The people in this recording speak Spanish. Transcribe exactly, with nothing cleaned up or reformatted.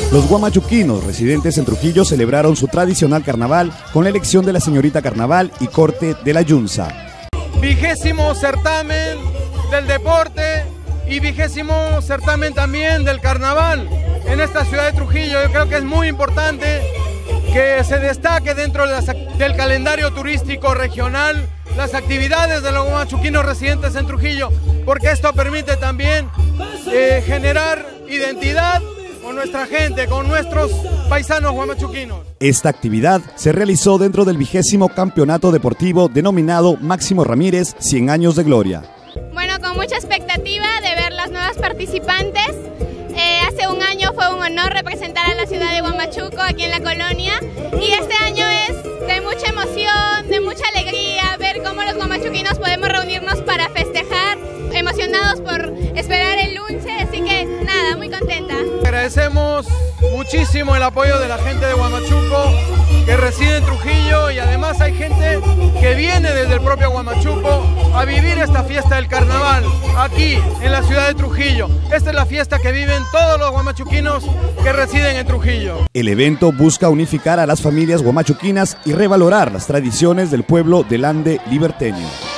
Los guamachuquinos residentes en Trujillo celebraron su tradicional carnaval con la elección de la señorita carnaval y corte de la Yunza. Vigésimo certamen del deporte y vigésimo certamen también del carnaval en esta ciudad de Trujillo. Yo creo que es muy importante que se destaque dentro de las, del calendario turístico regional las actividades de los guamachuquinos residentes en Trujillo, porque esto permite también eh, generar identidad con nuestra gente, con nuestros paisanos guamachuquinos. Esta actividad se realizó dentro del vigésimo campeonato deportivo denominado Máximo Ramírez cien años de gloria. Bueno, con mucha expectativa de ver las nuevas participantes. Eh, hace un año fue un honor representar a la ciudad de Huamachuco aquí en la colonia, y este año es de mucha emoción, de mucha alegría, ver cómo los guamachuquinos podemos reunirnos para festejar, emocionados por esperar el lunche, así que nada, muy contenta. Agradecemos muchísimo el apoyo de la gente de Huamachuco que reside en Trujillo, y además hay gente que viene desde el propio Huamachuco a vivir esta fiesta del carnaval aquí en la ciudad de Trujillo. Esta es la fiesta que viven todos los guamachuquinos que residen en Trujillo. El evento busca unificar a las familias guamachuquinas y revalorar las tradiciones del pueblo del Ande liberteño.